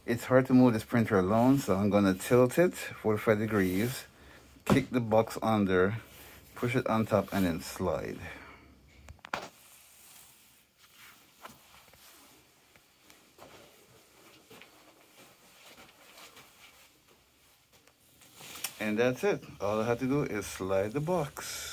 It's hard to move this printer alone, so I'm gonna tilt it 45 degrees, kick the box under, push it on top, and then slide. And that's it. All I have to do is slide the box.